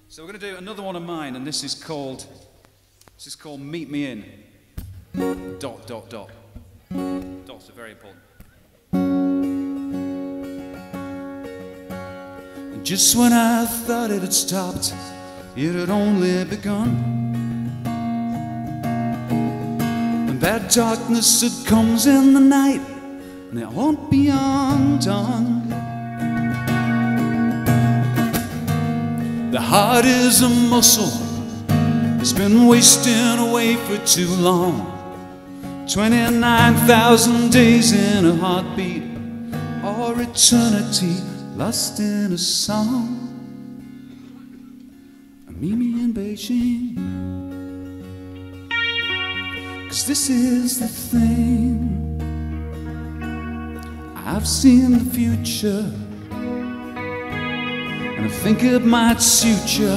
So we're going to do another one of mine, and this is called Meet Me In. ... Dots are very important. And just when I thought it had stopped, it had only begun. And that darkness that comes in the night, and it won't be undone. The heart is a muscle, it's been wasting away for too long. 29,000 days in a heartbeat, or eternity lost in a song. Meet me in Beijing, 'cause this is the thing. I've seen the future, and I think it might suit you.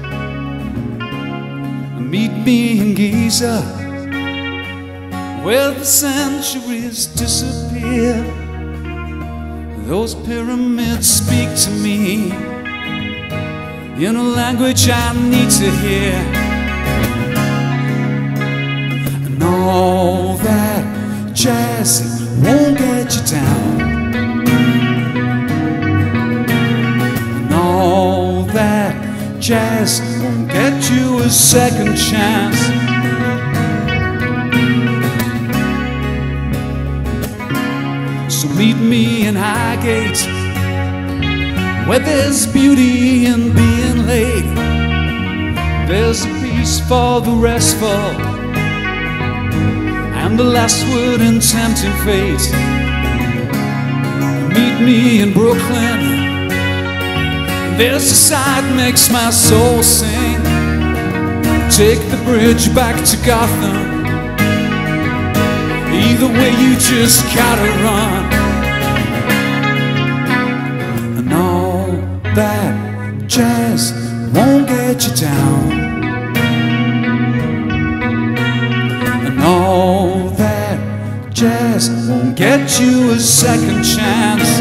Meet me in Giza, where the centuries disappear. Those pyramids speak to me in a language I need to hear. And all that jazz won't get you down. That jazz won't get you a second chance. So meet me in Highgate, where there's beauty in being late. There's a peace for the restful, and the last word in tempting fate. Meet me in Brooklyn, there's a side makes my soul sing. Take the bridge back to Gotham, either way you just gotta run. And all that jazz won't get you down. And all that jazz won't get you a second chance.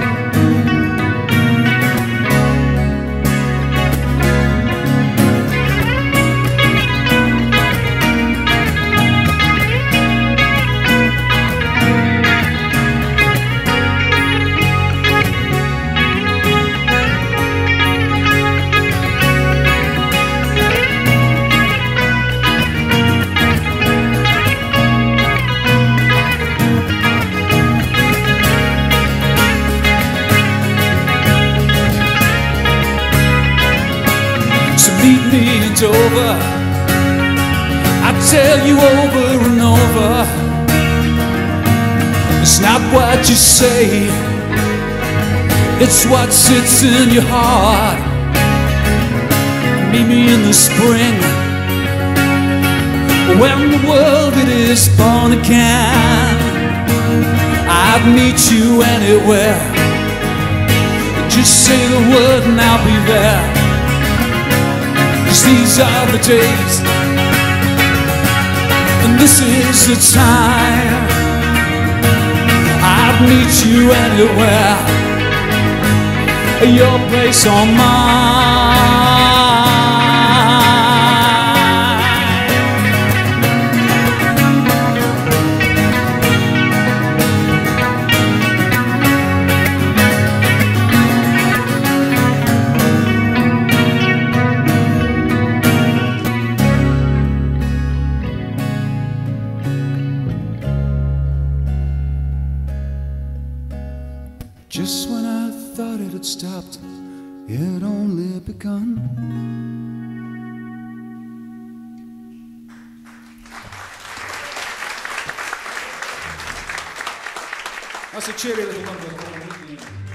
Meet me in Dover, I tell you over and over, it's not what you say, it's what sits in your heart. Meet me in the spring, when the world it is born again. I'd meet you anywhere, just say the word and I'll be there. 'Cause these are the days, and this is the time. I'd meet you anywhere, your place or mine. Just when I thought it had stopped, it had only begun. That's a cheery little number.